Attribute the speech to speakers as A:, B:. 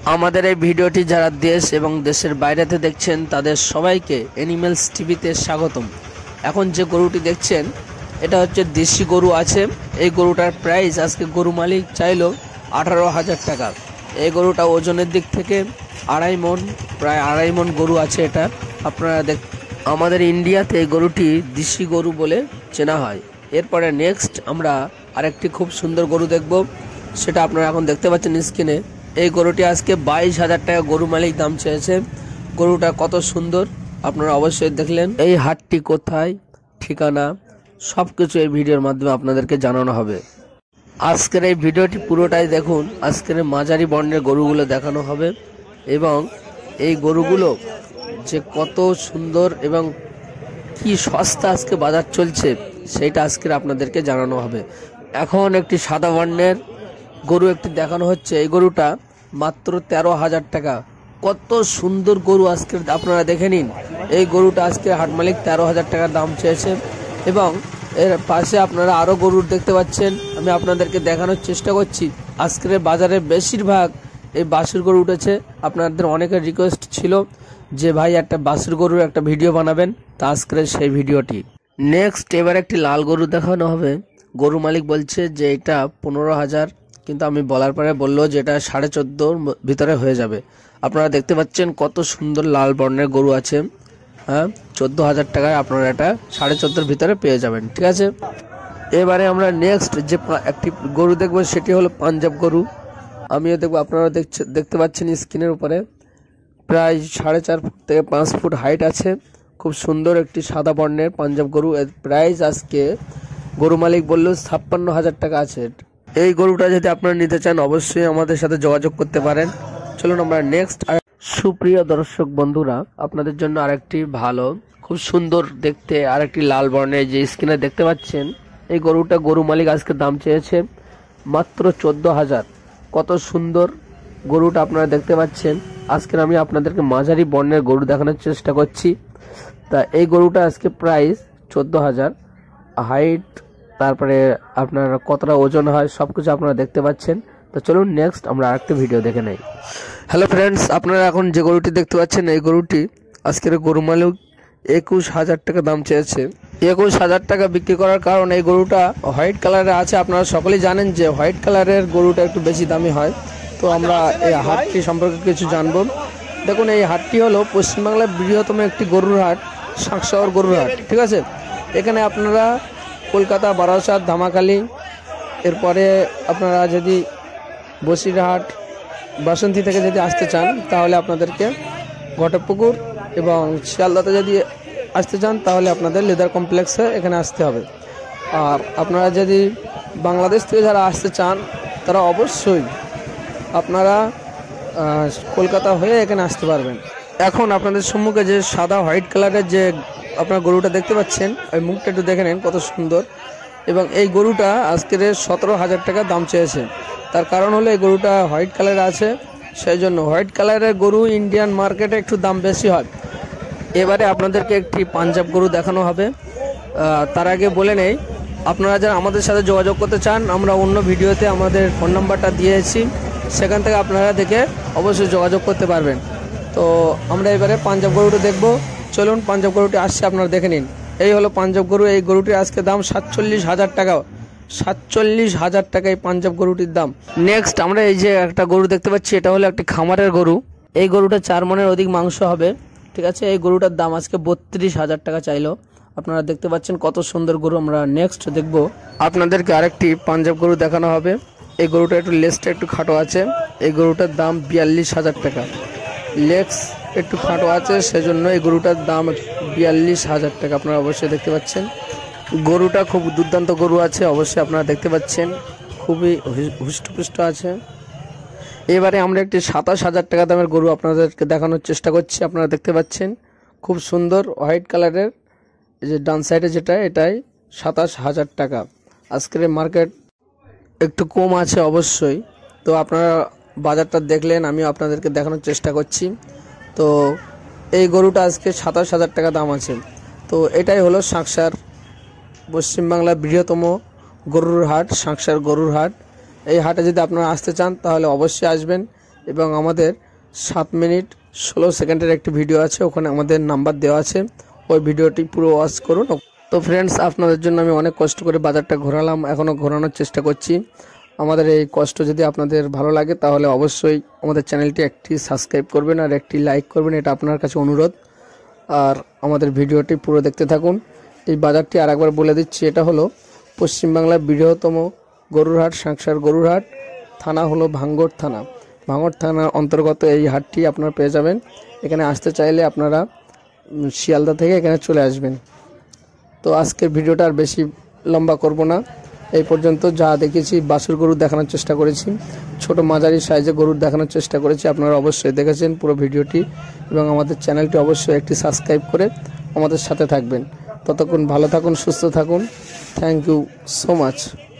A: আমাদের এই ভিডিওটি যারা দেশ এবং দেশের বাইরেতে দেখছেন তাদের সবাইকে অ্যানিমেলস টিভিতে স্বাগতম। এখন যে গরুটি দেখছেন এটা হচ্ছে দেশি গরু আছে। এই গরুটার প্রাইস আজকে গরু মালিক চাইলো 18,000 টাকা। এই গরুটা ওজনের দিক থেকে প্রায় আড়াই মন গরু আছে। এটা আপনারা আমাদের ইন্ডিয়াতে এই গরুটি দেশি গরু বলে চেনা হয়। এরপরে নেক্সট আমরা আরেকটি খুব সুন্দর গরু দেখব, সেটা আপনারা এখন দেখতে পাচ্ছেন স্ক্রিনে। এই গরুটি আজকে 22,000 টাকা গরু মালিক দাম চেয়েছে। গরুটা কত সুন্দর আপনারা অবশ্যই দেখলেন। এই হাটটি কোথায়, ঠিকানা সব কিছু এই ভিডিওর মাধ্যমে আপনাদেরকে জানানো হবে। আজকের এই ভিডিওটি পুরোটাই দেখুন। আজকের মাঝারি বর্ণের গরুগুলো দেখানো হবে এবং এই গরুগুলো যে কত সুন্দর এবং কি সস্তা আজকে বাজার চলছে সেইটা আজকের আপনাদেরকে জানানো হবে। এখন একটি সাদা বর্ণের গরু একটি দেখানো হচ্ছে। এই গরুটা মাত্র 13,000 টাকা। কত সুন্দর গরু আজকে আপনারা দেখে নিন। এই গরুটা আজকে হাট মালিক 13,000 টাকার দাম চেয়েছে এবং এর পাশে আপনারা আরও গরু দেখতে পাচ্ছেন। আমি আপনাদেরকে দেখানোর চেষ্টা করছি। আজকের বাজারে বেশিরভাগ এই বাছুর গরু উঠেছে। আপনাদের অনেকের রিকোয়েস্ট ছিল যে ভাই একটা বাছুর গরুর একটা ভিডিও বানাবেন, তা আজকের সেই ভিডিওটি। নেক্সট এবার একটি লাল গরু দেখানো হবে। গরু মালিক বলছে যে এটা 15,000, কিন্তু আমি বলার পরে বললো যে এটা 14.5 ভিতরে হয়ে যাবে। আপনারা দেখতে পাচ্ছেন কত সুন্দর লাল বর্ণের গরু আছে। হ্যাঁ, 14,000 টাকায় আপনারা এটা 14.5 ভিতরে পেয়ে যাবেন। ঠিক আছে, এবারে আমরা নেক্সট যে একটি গরু দেখবো সেটি হলো পাঞ্জাব গরু। আমিও দেখবো, আপনারা দেখতে পাচ্ছেন স্ক্রিনের উপরে। প্রায় 4.5 ফুট থেকে 5 ফুট হাইট আছে। খুব সুন্দর একটি সাদা বর্ণের পাঞ্জাব গরু। এর প্রাইস আজকে গরু মালিক বললো 56,000 টাকা আছে। এই গরুটা যদি আপনারা নিতে চান অবশ্যই আমাদের সাথে যোগাযোগ করতে পারেন। চলুন আমরা নেক্সট। সুপ্রিয় দর্শক বন্ধুরা, আপনাদের জন্য আরেকটি ভালো খুব সুন্দর দেখতে আরেকটি লাল বর্ণের যে স্ক্রিনে দেখতে পাচ্ছেন, এই গরুটা গরু মালিক আজকে দাম চেয়েছে মাত্র 14,000। কত সুন্দর গরুটা আপনারা দেখতে পাচ্ছেন। আজকে আমি আপনাদেরকে মাঝারি বর্ণের গরু দেখানোর চেষ্টা করছি। তা এই গরুটা আজকে প্রাইস 14,000 হাইট, তারপরে আপনার কতটা ওজন হয় সবকিছু আপনারা দেখতে পাচ্ছেন। তো চলুন নেক্সট আমরা আরেকটা ভিডিও দেখে নেই। হ্যালো ফ্রেন্ডস, আপনারা এখন যে গরুটি দেখতে পাচ্ছেন এই গরুটি আজকের গরু মালিক 21,000 টাকা দাম চেয়েছে। 21,000 টাকা বিক্রি করার কারণ এই গরুটা হোয়াইট কালারের আছে। আপনারা সকলেই জানেন যে হোয়াইট কালারের গরুটা একটু বেশি দামি হয়। তো আমরা এই হাটটি সম্পর্কে কিছু জানবো। দেখুন, এই হাটটি হলো পশ্চিমবাংলার বৃহত্তম একটি গরুর হাট, শাঁকশহর গরুর হাট। ঠিক আছে, এখানে আপনারা কলকাতা, বারাসাত, ধামাখালি, এরপরে আপনারা যদি বসিরহাট, বাসন্তী থেকে যদি আসতে চান তাহলে আপনাদেরকে ঘটকপুকুর, এবং শিয়ালদাতে যদি আসতে চান তাহলে আপনাদের লেদার কমপ্লেক্সে এখানে আসতে হবে। আর আপনারা যদি বাংলাদেশ থেকে যারা আসতে চান তারা অবশ্যই আপনারা কলকাতা হয়ে এখানে আসতে পারবেন। এখন আপনাদের সম্মুখে যে সাদা হোয়াইট কালারের যে আপনার গরুটা দেখতে পাচ্ছেন, ওই মুখটা একটু দেখে নেন কত সুন্দর। এবং এই গরুটা আজকের 17,000 টাকা দাম চেয়েছে। তার কারণ হলো এই গরুটা হোয়াইট কালারে আছে, সেই জন্য হোয়াইট কালারের গরু ইন্ডিয়ান মার্কেটে একটু দাম বেশি হয়। এবারে আপনাদেরকে একটি পাঞ্জাব গরু দেখানো হবে। তার আগে বলে নেই, আপনারা যারা আমাদের সাথে যোগাযোগ করতে চান আমরা অন্য ভিডিওতে আমাদের ফোন নাম্বারটা দিয়েছি, সেখান থেকে আপনারা দেখে অবশ্যই যোগাযোগ করতে পারবেন। তো আমরা এবারে পাঞ্জাব গরুটা দেখব। চলুন পাঞ্জাব গরুটি আসছে, আপনারা দেখে নিন। এই হলো পাঞ্জাব গরু। এই গরুটির আজকে দাম 47,000 টাকা। 47,000 টাকা এই পাঞ্জাব গরুটির দাম। নেক্সট আমরা এই যে একটা গরু দেখতে পাচ্ছি, এটা হলো একটি খামারের গরু। এই গরুটা 4 মণের অধিক মাংস হবে। ঠিক আছে, এই গরুটার দাম আজকে 32,000 টাকা চাইলো। আপনারা দেখতে পাচ্ছেন কত সুন্দর গরু। আমরা নেক্সট দেখব, আপনাদেরকে আরেকটি পাঞ্জাব গরু দেখানো হবে। এই গরুটা একটু লেজটা একটু খাটো আছে। এই গরুটার দাম 42,000 টাকা। লেগস একটু খাটো আছে, সেজন্য এই গরুটার দাম 42,000 টাকা। আপনারা অবশ্যই দেখতে পাচ্ছেন গরুটা খুব দুর্দান্ত গরু আছে, অবশ্যই আপনারা দেখতে পাচ্ছেন খুবই হুষ্টপুষ্ট আছে। এবারে আমরা একটি 27,000 টাকা দামের গরু আপনাদেরকে দেখানোর চেষ্টা করছি। আপনারা দেখতে পাচ্ছেন খুব সুন্দর হোয়াইট কালারের, এই যে ডান সাইডে যেটা, এটাই 27,000 টাকা। আজকের মার্কেট একটু কম আছে অবশ্যই। তো আপনারা বাজারটা দেখলেন, আমিও আপনাদেরকে দেখানোর চেষ্টা করছি। তো এই গরুটা আজকে 27,000 টাকা দাম আছে। তো এটাই হলো শাঁকশার পশ্চিমবাংলার বৃহত্তম গরুর হাট, শাঁকশার গরুর হাট। এই হাটে যদি আপনারা আসতে চান তাহলে অবশ্যই আসবেন। এবং আমাদের 7 মিনিট 16 সেকেন্ডের একটি ভিডিও আছে, ওখানে আমাদের নাম্বার দেওয়া আছে, ওই ভিডিওটি পুরো ওয়াচ করুন। তো ফ্রেন্ডস, আপনাদের জন্য আমি অনেক কষ্ট করে বাজারটা ঘোরালাম, এখনও ঘোরানোর চেষ্টা করছি। আমাদের এই কষ্ট যদি আপনাদের ভালো লাগে তাহলে অবশ্যই আমাদের চ্যানেলটি একটি সাবস্ক্রাইব করবেন আর একটি লাইক করবেন, এটা আপনার কাছে অনুরোধ। আর আমাদের ভিডিওটি পুরো দেখতে থাকুন। এই বাজারটি আরেকবার বলে দিচ্ছি, এটা হলো পশ্চিমবাংলার বৃহত্তম গরুর হাট, সাংসার গরুর হাট। থানা হলো ভাঙ্গড় থানা। ভাঙ্গড় থানার অন্তর্গত এই হাটটি আপনারা পেয়ে যাবেন। এখানে আসতে চাইলে আপনারা শিয়ালদা থেকে এখানে চলে আসবেন। তো আজকের ভিডিওটা আর বেশি লম্বা করব না, এই পর্যন্ত যা দেখেছি বাছুর গরু দেখানোর চেষ্টা করেছি, ছোট মাঝারি সাইজে গরুর দেখানোর চেষ্টা করেছি। আপনারা অবশ্যই দেখেছেন পুরো ভিডিওটি এবং আমাদের চ্যানেলটি অবশ্যই একটি সাবস্ক্রাইব করে আমাদের সাথে থাকবেন। ততক্ষণ ভালো থাকুন, সুস্থ থাকুন। Thank you so much.